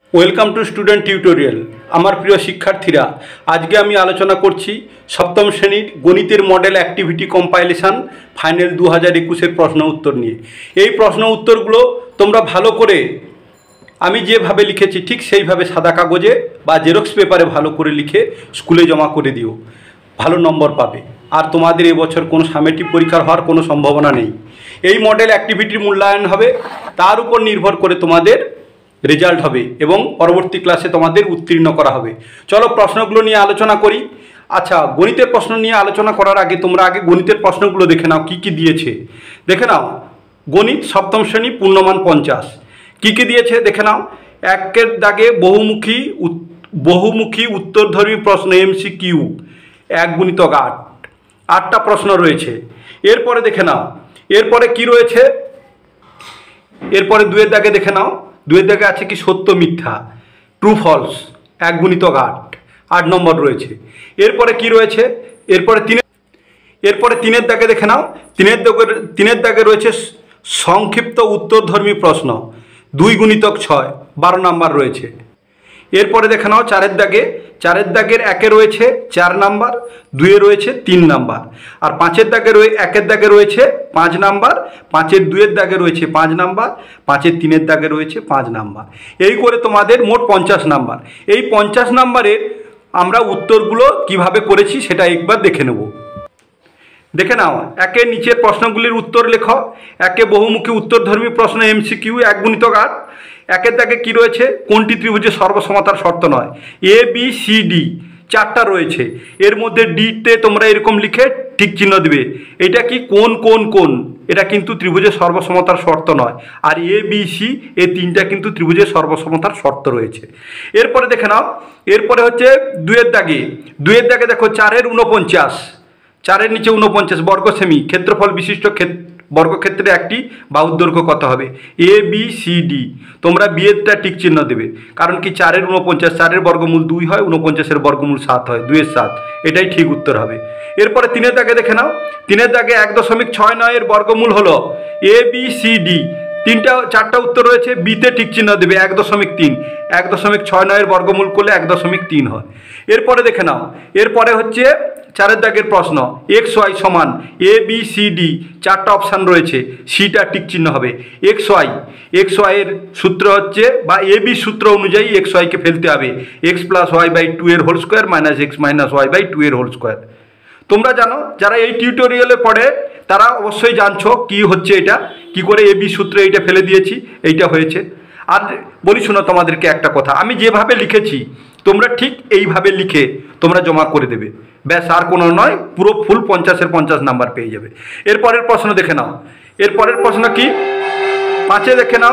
Welcome to student tutorial. আমার প্রিয় শিক্ষার্থীরা, আজকে আমি আলোচনা করছি সপ্তম শ্রেণীর গণিতের মডেল অ্যাক্টিভিটি কম্পাইলেশন ফাইনাল 2021-এর প্রশ্ন উত্তর নিয়ে। এই প্রশ্ন উত্তরগুলো তোমরা ভালো করে আমি যেভাবে লিখেছি ঠিক সেইভাবে সাদা কাগজে বা জেরক্স পেপারে ভালো করে লিখে স্কুলে জমা করে দিও, ভালো নম্বর পাবে। আর তোমাদের এবছর কোনো সামেটিক পরীক্ষা হওয়ার কোনো সম্ভাবনা নেই। এই মডেল অ্যাক্টিভিটির মূল্যায়ন হবে, তার উপর নির্ভর করে তোমাদের রেজাল্ট হবে এবং পরবর্তী ক্লাসে তোমাদের উত্তীর্ণ করা হবে। চলো প্রশ্নগুলো নিয়ে আলোচনা করি। আচ্ছা, গণিতের প্রশ্ন নিয়ে আলোচনা করার আগে তোমরা আগে গণিতের প্রশ্নগুলো দেখে নাও, কী কী দিয়েছে দেখে নাও। গণিত সপ্তম শ্রেণী পূর্ণমান 50, কী কী দিয়েছে দেখে নাও। একের দাগে বহুমুখী উত্তরধর্মী প্রশ্ন MCQ 1 × 8, 8টা প্রশ্ন রয়েছে। এরপরে দেখে নাও, এরপরে কি রয়েছে, এরপরে 2-এর দাগে দেখে নাও। 2-এর দাগে আছে কি সত্য মিথ্যা, ট্রু ফলস 1 × 8, 8 নম্বর রয়েছে। এরপরে কি রয়েছে, এরপরে 3-এর দাগে দেখে নাও। 3-এর দাগে রয়েছে সংক্ষিপ্ত উত্তরধর্মী প্রশ্ন 2 × 6, 12 নম্বর রয়েছে। এরপরে দেখে নাও 4-এর দাগের 1-এ রয়েছে 4 নাম্বার, 2-এ রয়েছে 3 নাম্বার, আর 5-এর দাগে রয়েছে 5 নাম্বার, 5-এর 2-এর দাগে রয়েছে 5 নাম্বার, 5-এর 3-এর দাগে রয়েছে 5 নাম্বার। এই করে তোমাদের মোট 50 নাম্বার। এই 50 নাম্বারের আমরা উত্তরগুলো কিভাবে করেছি সেটা একবার দেখে নেব। দেখে নাও, একের নিচের প্রশ্নগুলির উত্তর লেখো। একে বহুমুখী উত্তরধর্মী প্রশ্ন MCQ 1 × 8। 1-এর দাগে কী রয়েছে, কোনটি ত্রিভুজের সর্বসমতার শর্ত নয়? ABCD 4টা রয়েছে, এর মধ্যে ডিতে তোমরা এরকম লিখে ঠিক চিহ্ন দেবে। এটা কি কোন, এটা কিন্তু ত্রিভুজের সর্বসমতার শর্ত নয়। আর ABC এই 3টা কিন্তু ত্রিভুজের সর্বসমতার শর্ত রয়েছে। এরপরে দেখে নাও, এরপরে হচ্ছে 2-এর দাগে দেখো 4-এর 49, 4-এর নিচে 49 বর্গ সেমি ক্ষেত্রফল বিশিষ্ট বর্গক্ষেত্রে একটি বাহুর দৈর্ঘ্য কত হবে? ABCD। তোমরা বিয়েরটা টিক চিহ্ন দেবে, কারণ কি 4-এর 49, 4-এর বর্গমূল 2 হয়, 49-এর বর্গমূল 7 হয়, 2-এর 7, এটাই ঠিক উত্তর হবে। এরপরে 3-এর দাগে দেখে নাও। 3-এর দাগে 1.69 বর্গমূল হলো ABCD। 4টা উত্তর রয়েছে, বিতে ঠিক চিহ্ন দেবে 1.3, 1.69 বর্গমূল করলে 1.3 হয়। এরপরে দেখে নাও, এরপরে হচ্ছে 4-এর দাগের প্রশ্ন XY সমান ABCD, 4টা অপশান রয়েছে, সিটা টিক চিহ্ন হবে। XY এর সূত্র হচ্ছে বা AB সূত্র অনুযায়ী XYকে ফেলতে হবে x + y/2 এর হোল স্কোয়ার -x - y/2 এর হোল স্কোয়ার। তোমরা জানো, যারা এই টিউটোরিয়ালে পড়ে তারা অবশ্যই জানছো কি হচ্ছে এটা, কি করে AB সূত্রে এইটা ফেলে দিয়েছি, এইটা হয়েছে। আর বলি শোনো তোমাদেরকে একটা কথা, আমি যেভাবে লিখেছি তোমরা ঠিক এইভাবে লিখে তোমরা জমা করে দেবে, ব্যাস, আর কোনো নয়, পুরো ফুল 50-এর 50 নাম্বার পেয়ে যাবে। এরপরের প্রশ্ন দেখে নাও, এরপরের প্রশ্ন কি, 5-এ দেখে নাও,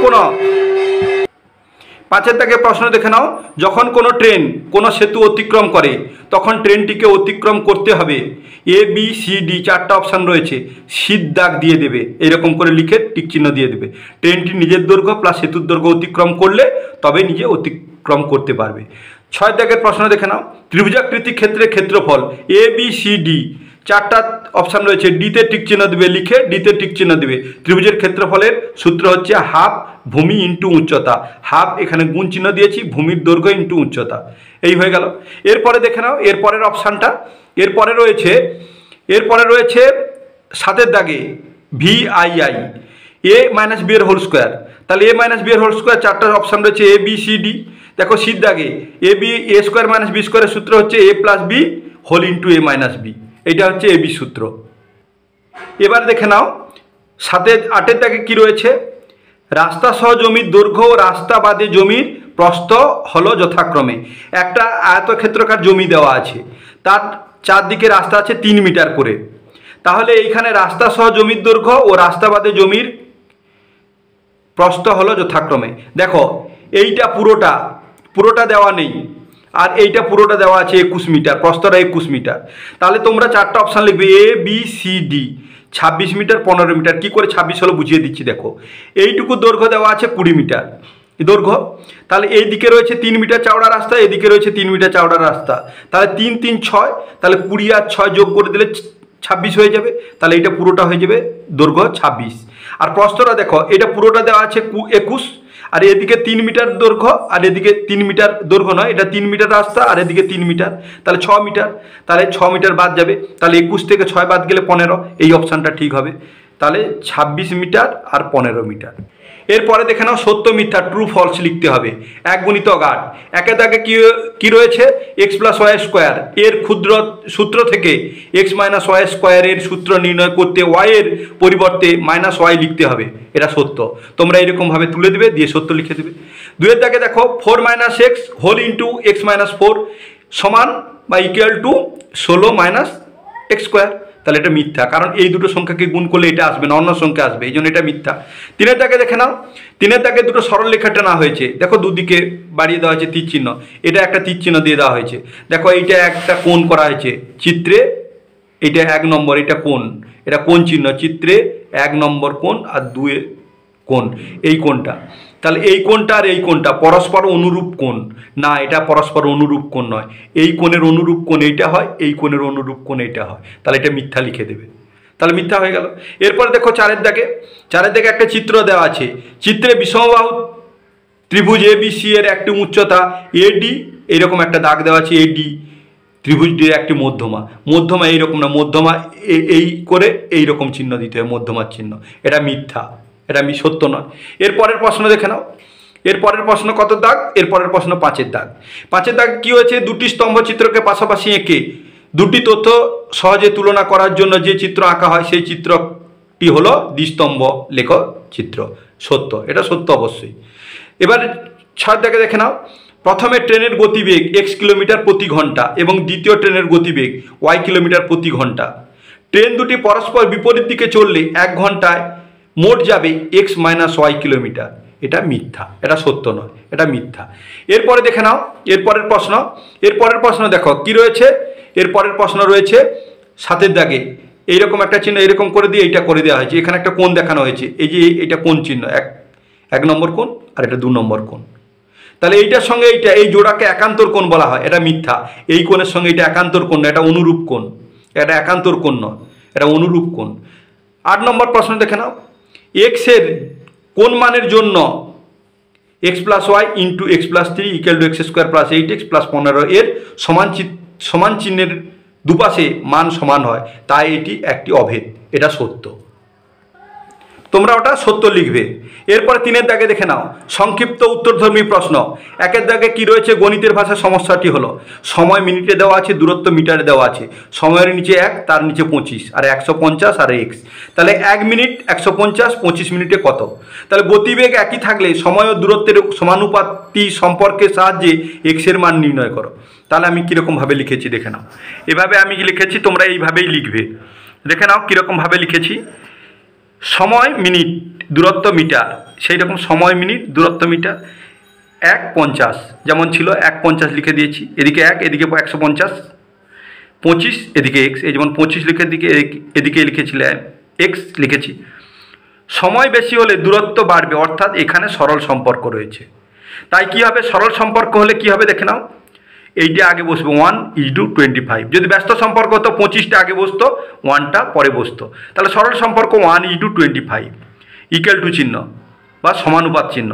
5-এর দাগে প্রশ্ন দেখে নাও, যখন কোনো ট্রেন কোনো সেতু অতিক্রম করে তখন ট্রেনটিকে অতিক্রম করতে হবে ABCD, 4টা অপশান রয়েছে, শীত দাগ দিয়ে দেবে, এরকম করে লিখে টিক চিহ্ন দিয়ে দেবে। ট্রেনটি নিজের দৈর্ঘ্য প্লাস সেতুর দৈর্ঘ্য অতিক্রম করলে তবে নিজে অতিক্রম করতে পারবে। 6-এর দাগের প্রশ্ন দেখে নাও, ত্রিভুজাকৃতি ক্ষেত্রের ক্ষেত্রফল ABCD, 4টা অপশান রয়েছে, ডিতে টিক চিহ্ন দেবে, লিখে ডিতে টিক চিহ্ন দেবে। ত্রিভুজের ক্ষেত্রফলের সূত্র হচ্ছে হাফ ভূমি ইন্টু উচ্চতা, হাফ এখানে গুণ চিহ্ন দিয়েছি, ভূমির দৈর্ঘ্য ইন্টু উচ্চতা, এই হয়ে গেল। এরপরে দেখে নাও, এরপরের অপশানটা, এরপরে রয়েছে 7-এর দাগে VII A - B এর হোল স্কোয়ার। তাহলে A - B এর হোল স্কোয়ার, 4টা অপশান রয়েছে ABCD। দেখো শীত দাগে A স্কোয়ার - B স্কোয়ারের সূত্র হচ্ছে A + B whole into A - B, এটা হচ্ছে AB সূত্র। এবার দেখে নাও 8-এর দাগে কি রয়েছে, রাস্তা সহ জমির দৈর্ঘ্য ও রাস্তা বাদে জমির প্রস্থ হলো যথাক্রমে। একটা আয়তক্ষেত্রাকার জমি দেওয়া আছে, তার চারদিকে রাস্তা আছে 3 মিটার করে। তাহলে এইখানে রাস্তা সহ জমির দৈর্ঘ্য ও রাস্তা বাদে জমির প্রস্থ হলো যথাক্রমে। দেখো এইটা পুরোটা দেওয়া নেই, আর এইটা পুরোটা দেওয়া আছে 21 মিটার, প্রস্থটা 21 মিটার। তাহলে তোমরা 4টা অপশান লিখবে ABCD, 26 মিটার 15 মিটার। কী করে 26 হলো বুঝিয়ে দিচ্ছি, দেখো এইটুকু দৈর্ঘ্য দেওয়া আছে 20 মিটার দৈর্ঘ্য, তাহলে এই দিকে রয়েছে 3 মিটার চওড়া রাস্তা, এদিকে রয়েছে 3 মিটার চওড়া রাস্তা, তাহলে 3 3 6, তাহলে 20 আর 6 যোগ করে দিলে 26 হয়ে যাবে। তাহলে এটা পুরোটা হয়ে যাবে দৈর্ঘ্য 26। আর প্রস্থটা দেখো, এটা পুরোটা দেওয়া আছে 21, আর এদিকে 3 মিটার দৈর্ঘ্য আর এদিকে 3 মিটার দৈর্ঘ্য নয়, এটা 3 মিটার রাস্তা আর এদিকে 3 মিটার, তাহলে 6 মিটার, তাহলে 6 মিটার বাদ যাবে, তাহলে 21 থেকে 6 বাদ গেলে 15, এই অপশানটা ঠিক হবে। তাহলে 26 মিটার আর 15 মিটার। এরপরে দেখে নাও সত্য মিথ্যা ট্রু ফলস লিখতে হবে। 1 গুণিতক 8, একে দাগে কি রয়েছে x প্লাস ওয়াই স্কোয়ার, এর ক্ষুদ্র সূত্র থেকে x মাইনাস ওয়াই স্কোয়ারের সূত্র নির্ণয় করতে y এর পরিবর্তে মাইনাস ওয়াই লিখতে হবে, এটা সত্য। তোমরা এরকমভাবে তুলে দেবে, দিয়ে সত্য লিখে দেবে। 2 এর দাগে দেখো 4 minus x whole into x minus 4 সমান বা equal to 16 minus x square, তাহলে এটা মিথ্যা, কারণ এই দুটো সংখ্যাকে গুণ করলে এটা আসবে না, অন্য সংখ্যা আসবে, এই জন্য এটা মিথ্যা। 3 এর দাগে দেখে নাও, 3 এর দাগে দুটো সরল রেখা টানা হয়েছে, দেখো দুদিকে বাড়িয়ে দেওয়া হয়েছে তীর চিহ্ন, এটা একটা তীর চিহ্ন দিয়ে দেওয়া হয়েছে। দেখো এইটা একটা কোণ করা হয়েছে চিত্রে, এইটা 1 নম্বর, এটা কোণ, এটা কোণ চিহ্ন, চিত্রে 1 নম্বর কোণ আর 2 কোণ, এই কোণটা, তাহলে এই কোণটা আর এই কোণটা পরস্পর অনুরূপ কোণ না, এটা পরস্পর অনুরূপ কোণ নয়, এই কোণের অনুরূপ কোণ এইটা হয়, এই কোণের অনুরূপ কোণ এইটা হয়, তাহলে এটা মিথ্যা লিখে দেবে, তাহলে মিথ্যা হয়ে গেল। এরপরে দেখো 4 এর দাগে একটা চিত্র দেওয়া আছে, চিত্রে বিষমবাহু ত্রিভুজ ABC এর একটি উচ্চতা AD, এইরকম একটা দাগ দেওয়া আছে AD, ত্রিভুজটির একটি মধ্যমা এইরকম না, মধ্যমা এই করে এইরকম চিহ্ন দিতে হয়, মধ্যমার চিহ্ন, এটা মিথ্যা, এটা সত্য নয়। এরপরের প্রশ্ন দেখে নাও, এরপরের প্রশ্ন কত দাগ, এরপরের প্রশ্ন 5 এর দাগ। 5 এর দাগ কি হয়েছে, দুটি স্তম্ভ চিত্রকে পাশাপাশি এঁকে দুটি তথ্য সহজে তুলনা করার জন্য যে চিত্র আঁকা হয় সেই চিত্রটি হলো দ্বিস্তম্ভ লেখ চিত্র, সত্য, এটা সত্য অবশ্যই। এবার 6 দাগে দেখে নাও, প্রথমে ট্রেনের গতিবেগ x কিলোমিটার প্রতি ঘন্টা এবং দ্বিতীয় ট্রেনের গতিবেগ y কিলোমিটার প্রতি ঘন্টা, ট্রেন দুটি পরস্পর বিপরীত দিকে চললে 1 ঘন্টায় মোট যাবে x মাইনাস ওয়াই কিলোমিটার, এটা মিথ্যা, এটা সত্য নয়, এটা মিথ্যা। এরপরে দেখে নাও এরপরের প্রশ্ন দেখো কি রয়েছে, এরপরের প্রশ্ন রয়েছে 7 এর দাগে এইরকম একটা চিহ্ন এরকম করে দিয়ে এইটা করে দেওয়া হয়েছে, এখানে একটা কোণ দেখানো হয়েছে, এই যে এইটা কোণ চিহ্ন, 1 নম্বর কোণ আর এটা 2 নম্বর কোণ, তাহলে এইটার সঙ্গে এইটা এই জোড়াকে একান্তর কোণ বলা হয়, এটা মিথ্যা, এই কোণের সঙ্গে এটা একান্তর কোণ না, এটা অনুরূপ কোণ, এটা একান্তর কোণ নয়, এটা অনুরূপ কোণ। 8 নম্বর প্রশ্ন দেখে নাও, x এর কোন মানের জন্য x plus y into x plus 3 equal to x square plus 8x plus 15 এর সমান চিহ্নের দুপাশে মান সমান হয়, তাই এটি একটি অভেদ, এটা সত্য, তোমরা ওটা সত্য লিখবে। এরপরে 3 এর দাগে দেখে নাও, সংক্ষিপ্ত উত্তরধর্মী প্রশ্ন। 1 এর দাগে কি রয়েছে, গণিতের ভাষায় সমস্যাটি হলো সময় মিনিটে দেওয়া আছে, দূরত্ব মিটারে দেওয়া আছে, সময়ের নিচে 1 তার নিচে 25 আর 150 আর x, তাহলে 1 মিনিট 150 25 মিনিটে কত, তাহলে গতিবেগ একই থাকলে সময় ও দূরত্বের সমানুপাতি সম্পর্কের সাহায্যে x এর মান নির্ণয় করো। তাহলে আমি কীরকমভাবে লিখেছি দেখে নাও, এভাবে আমি লিখেছি, তোমরা এইভাবেই লিখবে, দেখে নাও কীরকমভাবে লিখেছি, সময় মিনিট দূরত্ব মিটার, সেই রকম সময় মিনিট দূরত্ব মিটার 1:50 যেমন ছিল 1:50 লিখে দিয়েছি, এদিকে 1 এদিকে 150 25 এদিকে x, এই যেমন 25 লিখে এদিকে লিখেছিলাম x লিখেছি। সময় বেশি হলে দূরত্ব বাড়বে, অর্থাৎ এখানে সরল সম্পর্ক রয়েছে, তাই কি হবে, সরল সম্পর্ক হলে কি হবে দেখে নাও, এইটা আগে বসবে 1:25, যদি ব্যস্ত সম্পর্ক হতো 25টা আগে বসতো 1টা পরে বসতো, তাহলে সরল সম্পর্ক 1:25 ইকুয়াল টু চিহ্ন বা সমানুপাত চিহ্ন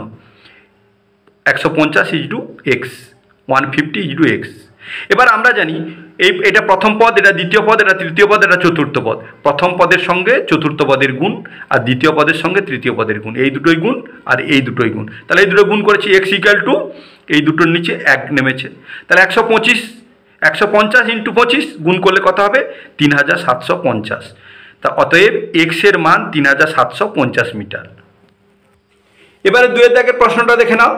150 x 150 x। এবার আমরা জানি এটা প্রথম পদ, এটা দ্বিতীয় পদ, এটা তৃতীয় পদ, এটা চতুর্থ পদ, প্রথম পদের সঙ্গে চতুর্থ পদের গুণ আর দ্বিতীয় পদের সঙ্গে তৃতীয় পদের গুণ, এই দুটোই গুণ আর এই দুটোই গুণ, তাহলে এই দুটো গুণ করেছি, x ইকুয়াল টু এই দুটোর নিচে 1 নেমেছে, তাহলে 150 ইন্টু 25 গুণ করলে কত হবে 3750, তা অতএব x এর মান 3750 মিটার। এবারে 2 এর দাগের প্রশ্নটা দেখে নাও,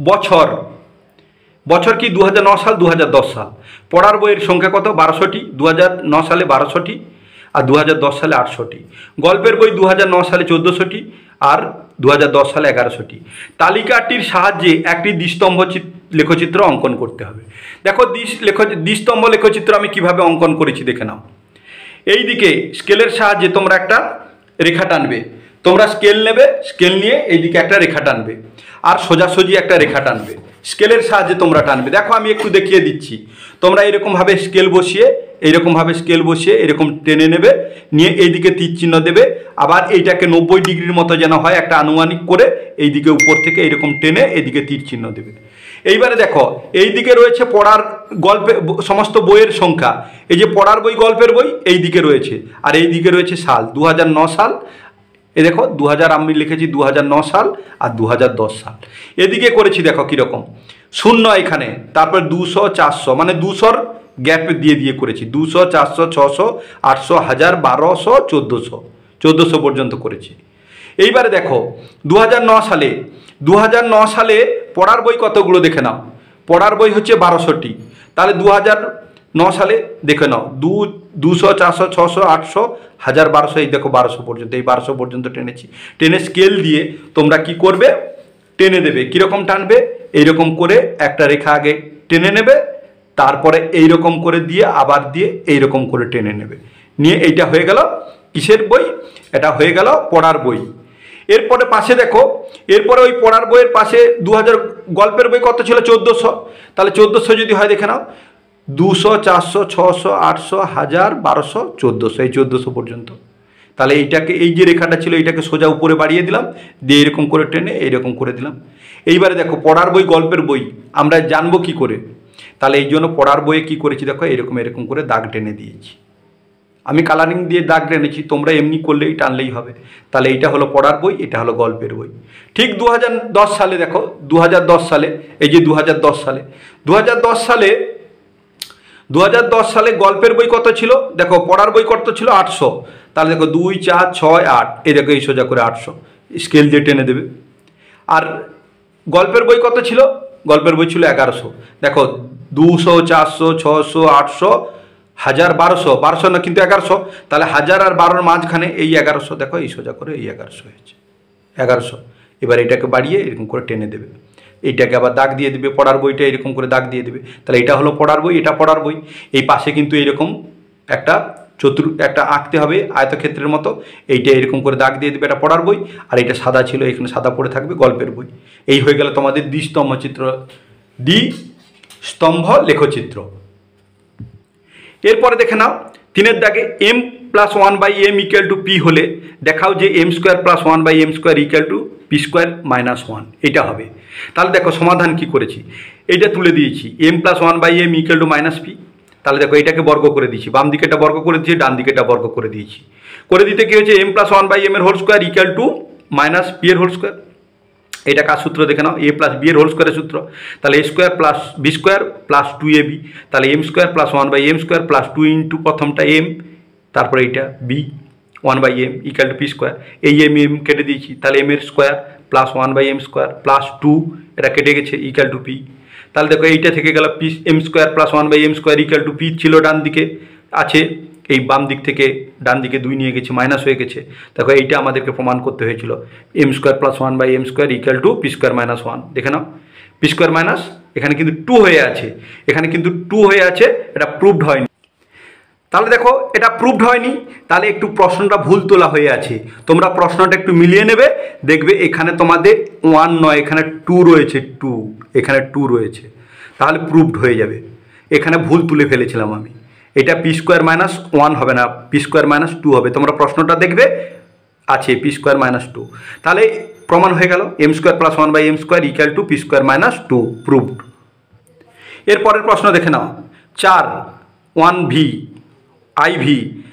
বছর কি 2009 সাল 2010 সাল, পড়ার বইয়ের সংখ্যা কত 1200টি, 2009 সালে 1200টি আর 2010 সালে 800টি, গল্পের বই 2009 সালে 1400টি আর 2010 সালে 1100টি। তালিকাটির সাহায্যে একটি দ্বিস্তম্ভ লেখচিত্র অঙ্কন করতে হবে। দেখো দ্বিস্তম্ভ লেখচিত্র আমি কিভাবে অঙ্কন করেছি দেখে নাও, এই দিকে স্কেলের সাহায্যে তোমরা একটা রেখা টানবে, তোমরা স্কেল নেবে, স্কেল নিয়ে এইদিকে একটা রেখা টানবে আর সোজাসুজি একটা রেখা টানবে, স্কেলের সাহায্যে তোমরা টানবে। দেখো আমি একটু দেখিয়ে দিচ্ছি, তোমরা এরকমভাবে স্কেল বসিয়ে এরকম টেনে নেবে, নিয়ে এইদিকে তীর চিহ্ন দেবে, আবার এইটাকে 90 ডিগ্রির মতো যেন হয় একটা আনুমানিক করে এইদিকে উপর থেকে এরকম টেনে এদিকে তীর চিহ্ন দেবে। এইবারে দেখো এইদিকে রয়েছে পড়ার গল্পে সমস্ত বইয়ের সংখ্যা, এই যে পড়ার বই গল্পের বই এই দিকে রয়েছে, আর এই দিকে রয়েছে সাল 2009 সাল। এ দেখো 2000 আমি লিখেছি 2009 সাল আর 2010 সাল। এদিকে করেছি দেখো কীরকম 0 এখানে, তারপর 200 400 মানে 200-র গ্যাপ দিয়ে করেছি, 200 400 600 800 1000 1200 1400 পর্যন্ত করেছি। এইবারে দেখো 2009 সালে পড়ার বই কতগুলো দেখে নাও, পড়ার বই হচ্ছে 1200টি, তাহলে 2009 সালে দেখে নাও 200 400 600 800 1000 1200, এই দেখো 1200 পর্যন্ত, এই 1200 পর্যন্ত টেনেছি। টেনে স্কেল দিয়ে তোমরা কি করবে, টেনে দেবে। কীরকম টানবে, এইরকম করে একটা রেখা আগে টেনে নেবে, তারপরে এইরকম করে দিয়ে আবার দিয়ে এইরকম করে টেনে নেবে, নিয়ে এইটা হয়ে গেল কিসের বই, এটা হয়ে গেল পড়ার বই। এরপরে পাশে দেখো, এরপরে ওই পড়ার বইয়ের পাশে 2000 গল্পের বই কত ছিল 1400, তাহলে 1400 যদি হয় দেখে নাও 200 400 600 800 1000 1200 1400, এই 1400 পর্যন্ত। তাহলে এইটাকে এই যে রেখাটা ছিল এইটাকে সোজা উপরে বাড়িয়ে দিলাম, দিয়ে এরকম করে টেনে এইরকম করে দিলাম। এইবারে দেখো পড়ার বই গল্পের বই আমরা জানবো কি করে, তাহলে এই জন্য পড়ার বইয়ে কী করেছি দেখো এরকম করে দাগ টেনে দিয়েছি, আমি কালারিং দিয়ে দাগ টেনেছি, তোমরা এমনি করলেই টানলেই হবে। তাহলে এইটা হলো পড়ার বই, এটা হলো গল্পের বই। ঠিক 2010 সালে দেখো 2010 সালে, এই যে 2010 সালে গল্পের বই কত ছিল দেখো, পড়ার বই কত ছিল 800, তাহলে দেখো 2 4 6 8, এই দেখো এই সোজা করে 800 স্কেল দিয়ে টেনে দেবে। আর গল্পের বই কত ছিল, গল্পের বই ছিল 1100, দেখো 200 400 600 800 1000 1200 না কিন্তু 1100, তাহলে 1000 আর 12-র মাঝখানে এই 1100, দেখো এই সোজা করে এই 1100 হয়েছে 1100। এবার এটাকে বাড়িয়ে এরকম করে টেনে দেবে, এইটাকে আবার দাগ দিয়ে দেবে, পড়ার বইটা এরকম করে দাগ দিয়ে দেবে, তাহলে এটা হলো পড়ার বই, এটা পড়ার বই। এই পাশে কিন্তু এরকম একটা একটা আঁকতে হবে আয়তক্ষেত্রের মতো, এইটা এরকম করে দাগ দিয়ে দেবে, এটা পড়ার বই, আর এটা সাদা ছিল এখানে সাদা পড়ে থাকবে গল্পের বই। এই হয়ে গেল তোমাদের দ্বিস্তম্ভ লেখচিত্র। এরপরে দেখে নাও 3-এর দাগে m+1/m = p হলে দেখাও যে m² + 1/m² = p² - 1, এটা হবে। তাহলে দেখো সমাধান কি করেছি, এইটা তুলে দিয়েছি m+1/m = -p, তাহলে দেখো এটাকে বর্গ করে দিয়েছি, বাম দিকেটা বর্গ করে দিয়েছি, ডান দিকেটা বর্গ করে দিয়েছি। করে দিতে কি হয়েছে m+1/m এর হোল স্কোয়ার = -p এর হোল স্কোয়ার। এটা কার সূত্র দেখে নাও, a + b এর হোল স্কোয়ারের সূত্র, তাহলে a² + b² + 2ab, তাহলে m² + 1/m² + 2 ইন্টু প্রথমটা m, তারপরে এইটা b 1/m = p², এই m কেটে দিয়েছি, তাহলে m এর স্কোয়ার + 1/m² + 2, এটা কেটে গেছে = p। তাহলে দেখো এইটা থেকে গেল m² + 1/m² = p ছিল ডান দিকে আছে, এই বাম দিক থেকে ডান দিকে 2 নিয়ে গেছি মাইনাস হয়ে গেছে। দেখো এইটা আমাদেরকে প্রমাণ করতে হয়েছিল m² + 1/m² = p² - 1, দেখে নাও p²- এখানে কিন্তু 2 হয়ে আছে, এখানে কিন্তু 2 হয়ে আছে, এটা প্রুভড হয়নি। তাহলে দেখো এটা প্রুভড হয়নি, তাহলে একটু প্রশ্নটা ভুল তোলা হয়ে আছে, তোমরা প্রশ্নটা একটু মিলিয়ে নেবে, দেখবে এখানে তোমাদের 1 নয় এখানে 2 রয়েছে, 2 এখানে 2 রয়েছে, তাহলে প্রুভড হয়ে যাবে। এখানে ভুল তুলে ফেলেছিলাম আমি, এটা p² - 1 হবে না, p² - 2 হবে, তোমরা প্রশ্নটা দেখবে আছে p² - 2, তাহলে প্রমাণ হয়ে গেল m² + 1/m² = p² - 2, প্রুভড। এরপরের প্রশ্ন দেখে নাও 4 1v iv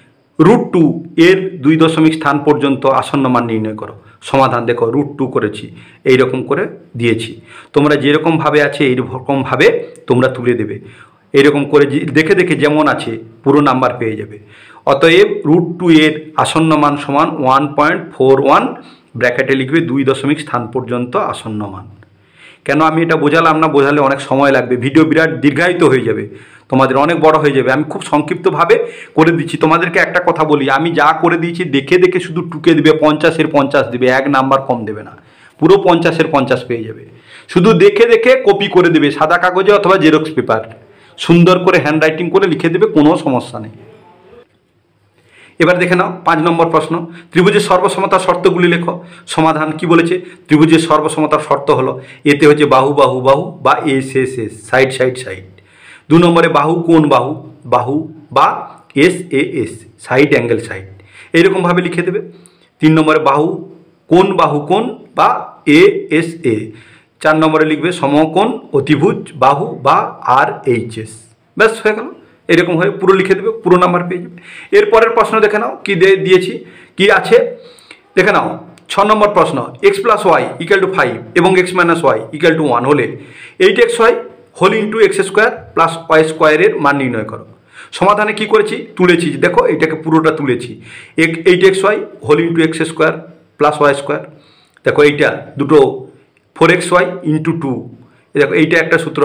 √2 এর 2 দশমিক স্থান পর্যন্ত আসন্ন মান নির্ণয় করো। সমাধান দেখো √2 করেছি, এইরকম করে দিয়েছি, তোমরা যেরকমভাবে আছে এইরকমভাবে তোমরা তুলে দেবে, এইরকম করে দেখে দেখে যেমন আছে পুরো নাম্বার পেয়ে যাবে। অতএব √2 এর আসন্ন মান সমান 1.41, ব্র্যাকেটে লিখবে 2 দশমিক স্থান পর্যন্ত আসন্ন মান। কেন আমি এটা বোঝালাম না, বোঝালে অনেক সময় লাগবে, ভিডিও বিরাট দীর্ঘায়িত হয়ে যাবে, তোমাদের অনেক বড় হয়ে যাবে, আমি খুব সংক্ষিপ্তভাবে করে দিচ্ছি। তোমাদেরকে একটা কথা বলি, আমি যা করে দিয়েছি দেখে দেখে শুধু টুকে দেবে, 50-এর 50 দেবে, 1 নাম্বার কম দেবে না, পুরো 50-এর 50 পেয়ে যাবে। শুধু দেখে দেখে কপি করে দেবে সাদা কাগজে অথবা জেরক্স পেপার, সুন্দর করে হ্যান্ডরাইটিং করে লিখে দেবে, কোনো সমস্যা নেই। এবার দেখে নাও 5 নম্বর প্রশ্ন, ত্রিভুজের সর্বসমতার শর্তগুলি লেখো। সমাধান কি বলেছে, ত্রিভুজের সর্বসমতার শর্ত হলো এতে হচ্ছে বাহু বাহু বাহু বা S S S, side side side. 2 নম্বরে বাহু কোণ বাহু বাহু বা S A S, side angle side, এইরকমভাবে লিখে দেবে। 3 নম্বরে বাহু কোণ বা এ এস এ। 4 নম্বরে লিখবে সমকোণ অতিভুজ বাহু বা আর এইচ এস। ব্যাস হয়ে গেল, এরকম হয়ে পুরো লিখে দেবে, পুরো নাম্বার পেয়ে যাবে। এরপরের প্রশ্ন দেখে নাও কি দিয়েছি, কি আছে দেখে নাও। 6 নম্বর প্রশ্ন, x plus y equal to 5 এবং x minus y equal to 1 হলে 8xy whole into x square plus y স্কোয়ারের মান নির্ণয় করো। সমাধানে কি করেছি, তুলেছি, দেখো এটাকে পুরোটা তুলেছি। 8xy whole into x square plus y square, দেখো এইটা দুটো 4xy ইন্টু 2, দেখো এইটা একটা সূত্র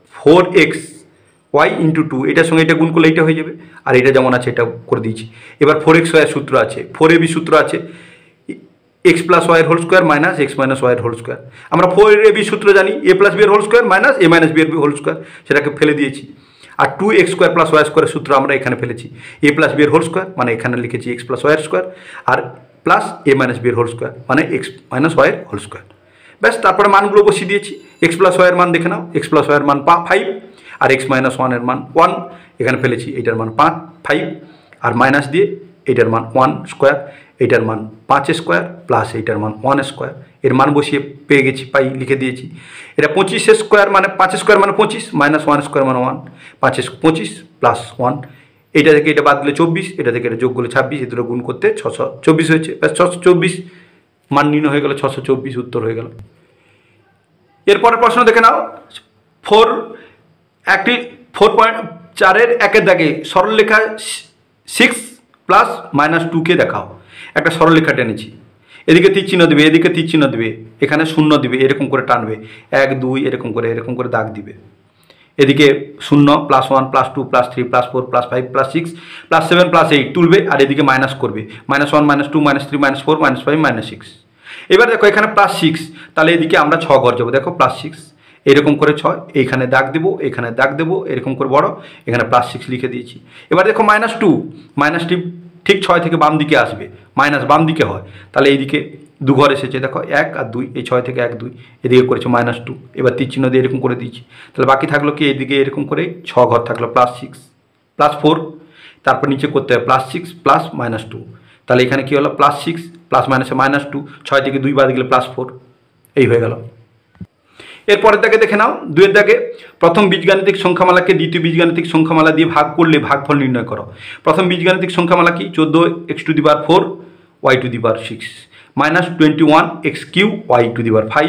4xy ইন্টু 2, এটার সঙ্গে এটা গুণ করলে এইটা হয়ে যাবে, আর এটা যেমন আছে এটা করে দিয়েছি। এবার 4xy এর সূত্র আছে, 4ab সূত্র আছে এক্স প্লাস ওয়াইয়ের whole square minus x minus ওয়াইয়ের হোল স্কোয়ার। আমরা 4ab সূত্র জানি, এ প্লাস বি এর whole square minus A minus B এর হোল স্কোয়ার, সেটাকে ফেলে দিয়েছি। আর 2x স্কোয়ার প্লাস ওয়াই স্কোয়ারের সূত্র আমরা এখানে ফেলেছি, এ প্লাস বি এর হোল স্কোয়ার মানে এখানে লিখেছি এক্স প্লাস ওয়াইয়ের স্কোয়ার, আর প্লাস এ মাইনাস বি এর হোল স্কোয়ার মানে এক্স মাইনাস ওয়াইয়ের হোল স্কোয়ার। ব্যাস, তারপরে মানগুলো বসিয়ে দিয়েছি। এক্স প্লাস ওয়াইয়ের মান দেখে নাও, এক্স প্লাস ওয়াইয়ের মান 5 আর এক্স মাইনাস 1 এর মান 1, এখানে ফেলেছি এইটার মান 5 আর মাইনাস দিয়ে এইটার মান 1 স্কোয়ার, এইটার মান 5 স্কোয়ার প্লাস এইটার মান 1 স্কোয়ার, এর মান বসিয়ে পেয়ে গেছি, লিখে দিয়েছি। এটা 25 স্কোয়ার মানে 5 স্কোয়ার মানে 25 মাইনাস 1 স্কোয়ার মানে 1, 25 প্লাস 1, এটা থেকে এটা বাদ দিলে 24, এটা থেকে এটা যোগ করলে 26, এ দুটো গুণ করতে 624 হয়েছে। ব্যাস 624 মান নির্ণয় হয়ে গেল, 624 উত্তর হয়ে গেল। এরপরের প্রশ্ন দেখে নাও, 4.4 একের দাগে সরলরেখা 6 প্লাস মাইনাস 2কে দেখাও। একটা সরলরেখা টেনেছি, এদিকে তীর চিহ্ন দেবে, এদিকে তীর চিহ্ন দেবে, এখানে 0 দিবে, এরকম করে টানবে 1 2 এরকম করে দাগ দিবে। এদিকে 0 plus 1 plus 2 plus 3 plus 4 plus 5 plus 6 plus 7 plus 8 তুলবে, আর এদিকে মাইনাস করবে, -1 -2 -3 -4 -5 -6। এবার দেখো এখানে প্লাস 6, তাহলে এদিকে আমরা 6 ঘর যাবো, দেখো প্লাস 6 এরকম করে 6, এইখানে দাগ দেবো, এখানে দাগ দেবো, এরকম করে বড়, এখানে প্লাস 6 লিখে দিয়েছি। এবার দেখো -2, -2 ঠিক 6 থেকে বাম দিকে আসবে, মাইনাস বাম দিকে হয়, তাহলে এইদিকে 2 ঘর এসেছে, দেখো 1 আর 2, এই 6 থেকে 1 2 এদিকে করেছে -2, এবার তীর চিহ্ন দিয়ে এরকম করে দিয়েছি। তাহলে বাকি থাকলো কি, এদিকে এরকম করে 6 ঘর থাকলো, প্লাস 6 প্লাস 4, তারপর নিচে করতে হবে প্লাস 6 প্লাস -2, তাহলে এখানে কি হলো প্লাস 6 প্লাস মাইনাসে -2, 6 থেকে 2 বাদ গেলে প্লাস 4, এই হয়ে গেল। এরপরের দাগে দেখে নাও, 2 দাগে প্রথম বীজগাণিতিক সংখ্যামালাকে দ্বিতীয় বীজগাণিতিক সংখ্যামালা দিয়ে ভাগ করলে ভাগফল নির্ণয় করো। প্রথম বীজগাণিতিক সংখ্যামালা কি, 14x⁴ y⁴ -21x³ y⁵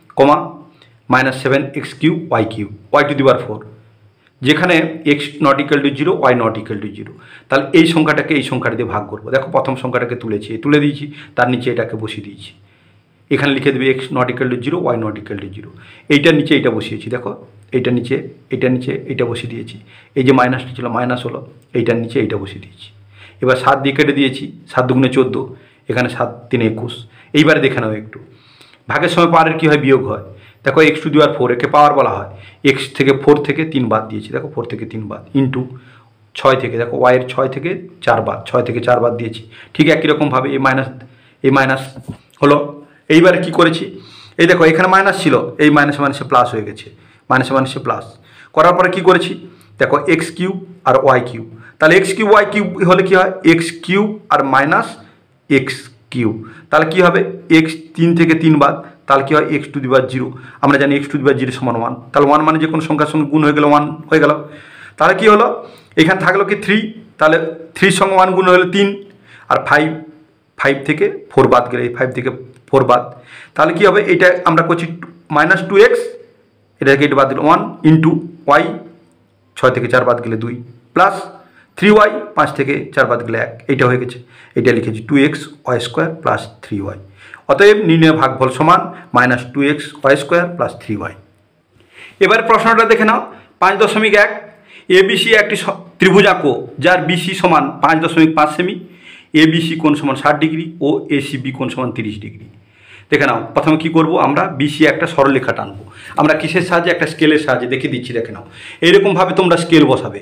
-7x³ y⁴, যেখানে x ≠ 0 y ≠ 0। তাহলে এই সংখ্যাটাকে এই সংখ্যাটা দিয়ে ভাগ করবো। দেখো প্রথম সংখ্যাটাকে তুলে দিয়েছি, তার নিচে এটাকে বসিয়ে দিয়েছি, এখানে লিখে দেবে x ≠ 0 y ≠ 0, এইটার নিচে এইটা বসিয়েছি, দেখো এইটার নিচে এইটা বসিয়ে দিয়েছি, এই যে মাইনাসটা ছিল মাইনাস হলো, এইটার নিচে এইটা বসিয়ে দিয়েছি। এবার 7 দিয়ে কেটে দিয়েছি, 7 দুগুণে 14, এখানে 7 3 21। এইবারে দেখে নাও একটু, ভাগের সময় পাওয়ারের কী হয়, বিয়োগ হয়। দেখো x⁴ একে পাওয়ার বলা হয়, x থেকে 4 থেকে 3 বাদ দিয়েছি, দেখো 4 থেকে 3 বাদ, ইন্টু 6 থেকে, দেখো y এর 6 থেকে 4 বাদ, 6 থেকে 4 বাদ দিয়েছি। ঠিক একই রকমভাবে এই মাইনাস হলো। এইবারে কি করেছি, এই দেখো এখানে মাইনাস ছিল, এই মাইনাসে প্লাস হয়ে গেছে, মাইনাসে প্লাস করার পরে কি করেছি, দেখো x³ আর y³ তাহলে x³ y³ হলে কি হয়, x³ আর মাইনাস x³, তাহলে কি হবে x 3 থেকে 3 বাদ, তাহলে কি হয় x⁴, আমরা জানি x⁴ সমান 1, তাহলে 1 মানে যে কোনো সংখ্যার সঙ্গে গুণ হয়ে গেল 1 হয়ে গেল। তাহলে কি হলো, এখানে থাকলো কি 3, তাহলে 3 সঙ্গে 1 গুণ হলো 3, আর 5 থেকে 4 বাদ গেলে, এই 5 থেকে 4 বাদ, তাহলে কি হবে, এটা আমরা করছি -2x, এটাকে এটা বাদ দিল 1 ইন্টু y 6 থেকে 4 বাদ গেলে 2 প্লাস 3y 5 থেকে 4 বাদ গেলে 1, এইটা হয়ে গেছে। এটা লিখেছি 2xy² প্লাস 3y। অতএব নির্ণয় ভাগফল সমান -2xy² প্লাস 3y। এবার প্রশ্নটা দেখে নাও, 5.1 ABC একটি ত্রিভুজ আঁকো যার BC সমান 5.5 সেমি, ABC কোণ সমান 60 ডিগ্রি ও ACB কোণ সমান 30 ডিগ্রি। দেখে নাও, প্রথমে কি করব, আমরা BC একটা সরলরেখা টানবো। আমরা কিসের সাহায্যে, একটা স্কেলের সাহায্যে, দেখে দিচ্ছি, দেখে নাও। এইরকমভাবে তোমরা স্কেল বসাবে,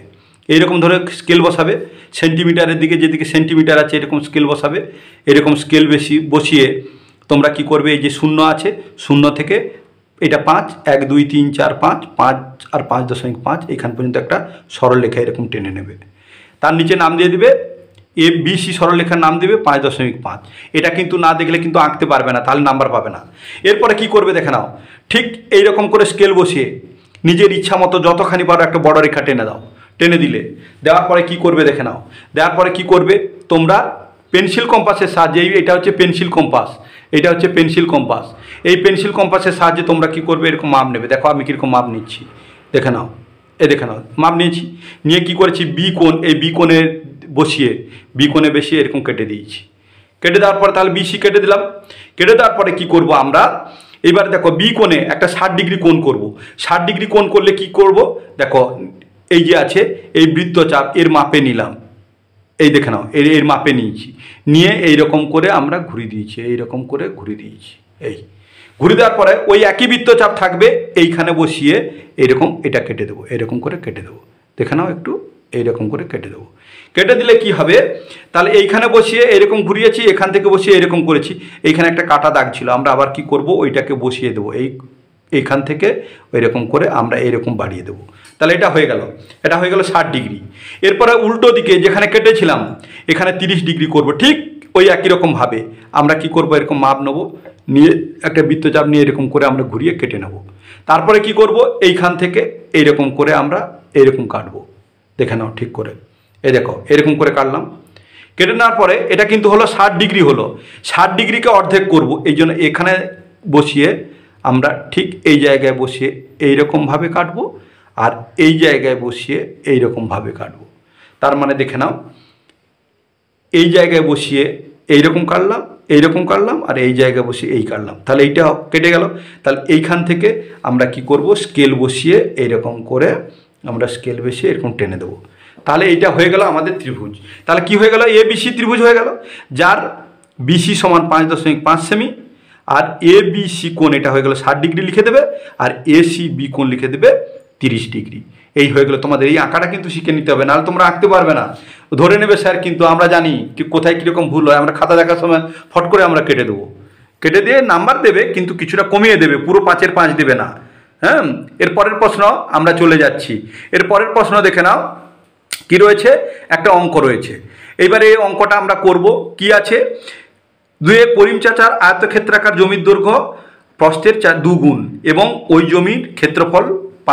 এইরকম ধরে স্কেল বসাবে, সেন্টিমিটারের দিকে যেদিকে সেন্টিমিটার আছে এরকম স্কেল বসাবে। এরকম স্কেল বসিয়ে তোমরা কি করবে, এই যে শূন্য আছে, শূন্য থেকে এটা 5, 1 2 3 4 5, 5 আর 5.5 এখান পর্যন্ত একটা সরলরেখা এরকম টেনে নেবে। তার নিচে নাম দিয়ে দিবে ABC, সরলরেখার নাম দেবে 5.5। এটা কিন্তু না দেখলে কিন্তু আঁকতে পারবে না, তাহলে নাম্বার পাবে না। এরপরে কি করবে দেখে নাও, ঠিক এইরকম করে স্কেল বসিয়ে নিজের ইচ্ছা মতো যতখানি পারো একটা বড় রেখা টেনে দাও। টেনে দিলে দেওয়ার পরে কি করবে দেখে নাও, দেওয়ার পরে কি করবে তোমরা পেন্সিল কম্পাসের সাহায্যে, এটা হচ্ছে পেন্সিল কম্পাস, এটা হচ্ছে পেন্সিল কম্পাস, এই পেন্সিল কম্পাসের সাহায্যে তোমরা কি করবে, এরকম মাপ নেবে। দেখো আমি কীরকম মাপ নিচ্ছি, দেখে নাও, দেখে নাও মাপ নিয়েছি, নিয়ে কি করেছি বি কোণ, এই বি কোণে বসিয়ে এরকম কেটে দিয়েছি। কেটে দেওয়ার পরে তাহলে BC কেটে দিলাম। কেটে দেওয়ার পরে কি করব আমরা, এবার দেখো বি কোণে একটা 60 ডিগ্রি কোণ করব। 60 ডিগ্রি কোণ করলে কি করব দেখো, এই যে আছে এই বৃত্তচাপ এর মাপে নিলাম, এই দেখে নাও এর মাপে নিয়েছি, নিয়ে এইরকম করে আমরা ঘুরিয়ে দিয়েছি, এইরকম করে ঘুরিয়ে দিয়েছি। এই ঘুরিয়ে দেওয়ার পরে ওই একই বৃত্তচাপ থাকবে, এইখানে বসিয়ে এইরকম এটা কেটে দেবো, এরকম করে কেটে দেবো। দেখে নাও একটু এইরকম করে কেটে দেবো। কেটে দিলে কি হবে, তাহলে এইখানে বসিয়ে এরকম ঘুরিয়েছি, এখান থেকে বসিয়ে এরকম করেছি, এইখানে একটা কাটা দাগ ছিল, আমরা আবার কি করব ওইটাকে বসিয়ে দেবো, এইখান থেকে ওইরকম করে আমরা এরকম বাড়িয়ে দেবো। তাহলে এটা হয়ে গেল, এটা হয়ে গেল 60 ডিগ্রি। এরপরে উল্টো দিকে যেখানে কেটেছিলাম এখানে 30 ডিগ্রি করব। ঠিক ওই একই রকমভাবে আমরা কি করব, এরকম মাপ নেব, নিয়ে একটা বৃত্তচাপ নিয়ে এরকম করে আমরা ঘুরিয়ে কেটে নেব। তারপরে কি করব, এইখান থেকে এইরকম করে আমরা এইরকম কাটবো। দেখে নাও ঠিক করে, এই দেখো এরকম করে কাটলাম। কেটে নেওয়ার পরে এটা কিন্তু হলো 60 ডিগ্রি হলো। 60 ডিগ্রিকে অর্ধেক করব, এই জন্য এখানে বসিয়ে আমরা ঠিক এই জায়গায় বসিয়ে এইরকমভাবে কাটবো, আর এই জায়গায় বসিয়ে এইরকমভাবে কাটবো। তার মানে দেখে নাও, এই জায়গায় বসিয়ে এইরকম কাটলাম, এইরকম কাটলাম, আর এই জায়গায় বসিয়ে এই কাটলাম, তাহলে এইটা কেটে গেল। তাহলে এইখান থেকে আমরা কি করব, স্কেল বসিয়ে এইরকম করে আমরা স্কেল বসিয়ে এরকম টেনে দেবো। তাহলে এইটা হয়ে গেল আমাদের ত্রিভুজ। তাহলে কি হয়ে গেল, ABC ত্রিভুজ হয়ে গেল, যার BC সমান 5.5 সেমি, আর ABC কোণ এটা হয়ে গেল 60 ডিগ্রি লিখে দেবে, আর ACB কোণ লিখে দেবে 30 ডিগ্রি। এই হয়ে গেল তোমাদের। এই আঁকাটা কিন্তু শিখে নিতে হবে, নাহলে তোমরা আঁকতে পারবে না, ধরে নেবে স্যার। কিন্তু আমরা জানি কি কোথায় কীরকম ভুল হয়, আমরা খাতা দেখার সময় ফট করে আমরা কেটে দেবো, কেটে দিয়ে নাম্বার দেবে কিন্তু কিছুটা কমিয়ে দেবে, পুরো 5-এর 5 দেবে না। হ্যাঁ, এর পরের প্রশ্ন আমরা চলে যাচ্ছি। এর পরের প্রশ্ন দেখে নাও কি রয়েছে, একটা অঙ্ক রয়েছে। এইবারে এই অঙ্কটা আমরা করব। কি আছে, 2 করিম চাচার আয়তক্ষেত্রাকার জমির দৈর্ঘ্য প্রস্থের 2 গুণ এবং ওই জমির ক্ষেত্রফল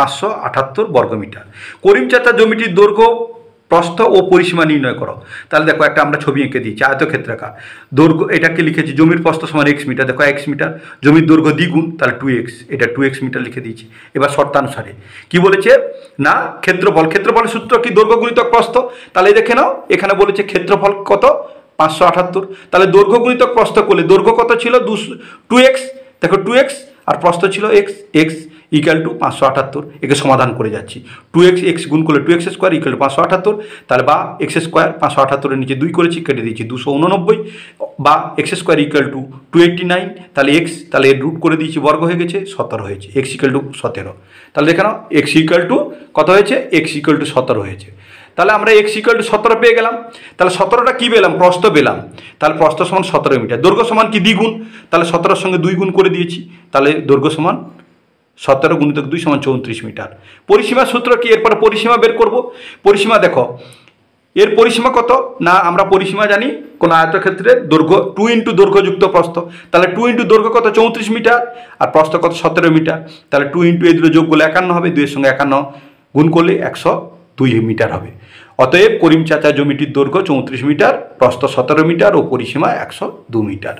578 বর্গমিটার। করিম চাচার জমিটির দৈর্ঘ্য, প্রস্থ ও পরিসীমা নির্ণয় করো। তাহলে দেখো একটা আমরা ছবি এঁকে দিয়েছি, আয়তক্ষেত্রাকার দৈর্ঘ্য, এটাকে লিখেছি জমির প্রস্থ সমান x মিটার, দেখো x মিটার, জমির দৈর্ঘ্য দ্বিগুণ তাহলে 2x, এটা 2x মিটার লিখে দিয়েছি। এবার শর্তানুসারে কি বলেছে না, ক্ষেত্রফল, ক্ষেত্রফলের সূত্র কি, দৈর্ঘ্য গুণিতক প্রস্থ। তাহলে দেখে নাও এখানে বলেছে ক্ষেত্রফল কত 578, তাহলে দৈর্ঘ্য গুণিতক প্রস্থ করলে দৈর্ঘ্য কত ছিল 2x, দেখো 2x আর প্রস্থ ছিল x ইকুয়াল টু 578। একে সমাধান করে যাচ্ছি, 2x গুণ করলে 2x স্কোয়ার ইকুয়াল টু 578, তাহলে বা x স্কোয়ার 578-এর নিচে 2 করেছি, কেটে দিয়েছি 289, বা x স্কোয়ার ইকুয়াল টু 289, তাহলে x, তাহলে এর রুট করে দিয়েছি, বর্গ হয়ে গেছে 17 হয়েছে, x ইকুয়াল টু 17। তাহলে দেখে নাও x ইকুয়াল টু কত হয়েছে, x ইকুয়াল টু 17 হয়েছে। তাহলে আমরা x ইকুয়াল টু 17 পেয়ে গেলাম। তাহলে 17টা কী পেলাম, প্রস্থ পেলাম, তাহলে প্রস্থ সমান 17 মিটার। দৈর্ঘ্য সমান কি দ্বিগুণ, তাহলে 17-এর সঙ্গে 2 গুণ করে দিয়েছি, তাহলে দৈর্ঘ্য সমান 17 গুণিতক 2 সমান 34 মিটার। পরিসীমার সূত্র কি, এরপরে পরিসীমা বের করব। পরিসীমা দেখো, এর পরিসীমা কত না, আমরা পরিসীমা জানি কোন আয়তক্ষেত্রের দৈর্ঘ্য 2 ইন্টু দৈর্ঘ্যযুক্ত প্রস্থ, তাহলে 2 ইন্টু দৈর্ঘ্য কত 34 মিটার, আর প্রস্থ কত 17 মিটার, তাহলে 2 ইন্টু এই দুটো যোগ করলে 51 হবে, 2 এর সঙ্গে 51 গুণ করলে 102 মিটার হবে। অতএব করিম চাচা জমিটির দৈর্ঘ্য 34 মিটার, প্রস্থ 17 মিটার ও পরিসীমা 102 মিটার।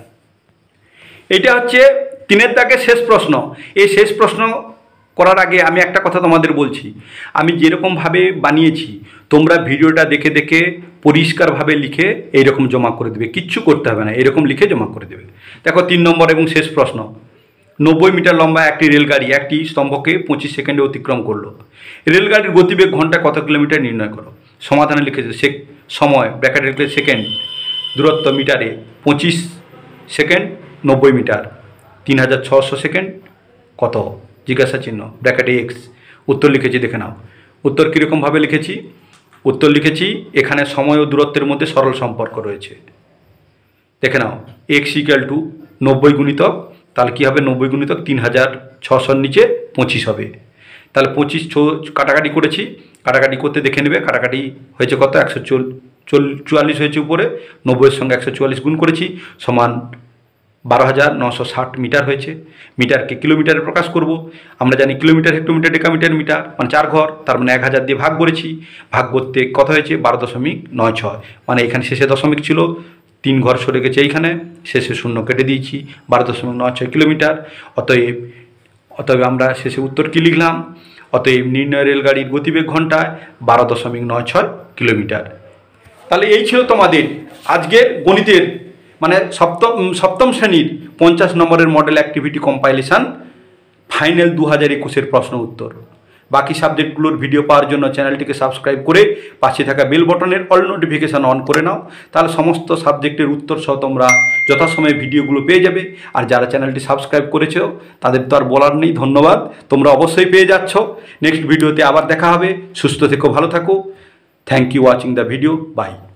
এটা হচ্ছে 3-এর দাগের শেষ প্রশ্ন। এই শেষ প্রশ্ন করার আগে আমি একটা কথা তোমাদের বলছি, আমি যেরকমভাবে বানিয়েছি তোমরা ভিডিওটা দেখে দেখে পরিষ্কারভাবে লিখে এইরকম জমা করে দেবে, কিচ্ছু করতে হবে না, এরকম লিখে জমা করে দেবে। দেখো 3 নম্বর এবং শেষ প্রশ্ন, 90 মিটার লম্বা একটি রেলগাড়ি একটি স্তম্ভকে 25 সেকেন্ডে অতিক্রম করলো। রেলগাড়ির গতিবেগ ঘন্টায় কত কিলোমিটার নির্ণয় করো। সমাধানে লিখেছে সময় ব্র্যাকেটে লিখলে সেকেন্ড, দূরত্ব মিটারে 25 সেকেন্ড 90 মিটার, 3600 সেকেন্ড কত, জিজ্ঞাসা চিহ্ন ব্র্যাকেটে x। উত্তর লিখেছি দেখে নাও, উত্তর কীরকমভাবে লিখেছি, উত্তর লিখেছি, এখানে সময় ও দূরত্বের মধ্যে সরল সম্পর্ক রয়েছে। দেখে নাও, এক্স ইকুয়াল টু 90 গুণিতক, তাহলে কী হবে 90 গুণিতক 3600 নিচে 25 হবে। তাহলে 25 কাটাকাটি করেছি, কাটাকাটি করতে দেখে নেবে কাটাকাটি হয়েছে কত, 144 হয়েছে উপরে, 90-এর সঙ্গে 144 গুণ করেছি সমান 12,960 মিটার হয়েছে। মিটারকে কিলোমিটারে প্রকাশ করব, আমরা জানি কিলোমিটার, হেক্টোমিটার, ডেকামিটার, মিটার মানে 4 ঘর, তার মানে 1000 দিয়ে ভাগ করেছি, ভাগ করতে কত হয়েছে 12.96, মানে এখানে শেষে দশমিক ছিল, 3 ঘর সরে গেছে এইখানে, শেষে শূন্য কেটে দিয়েছি, 12.96 কিলোমিটার। অতএব আমরা শেষে উত্তর কী লিখলাম, অতএব নির্ণয় রেলগাড়ির গতিবেগ ঘন্টায় 12.96 কিলোমিটার। তাহলে এই ছিল তোমাদের আজকের গণিতের মানে সপ্তম শ্রেণীর 50 নম্বরের মডেল অ্যাক্টিভিটি কম্পাইলেশান ফাইনাল 2021-এর প্রশ্ন উত্তর। বাকি সাবজেক্টগুলোর ভিডিও পাওয়ার জন্য চ্যানেলটিকে সাবস্ক্রাইব করে পাশে থাকা বেল বটনের অল নোটিফিকেশান অন করে নাও, তাহলে সমস্ত সাবজেক্টের উত্তর সহ তোমরা যথাসময়ে ভিডিওগুলো পেয়ে যাবে। আর যারা চ্যানেলটি সাবস্ক্রাইব করেছো তাদের তো আর বলার নেই, ধন্যবাদ, তোমরা অবশ্যই পেয়ে যাচ্ছ। নেক্সট ভিডিওতে আবার দেখা হবে, সুস্থ থেকো, ভালো থাকো। Thank you watching the video, by.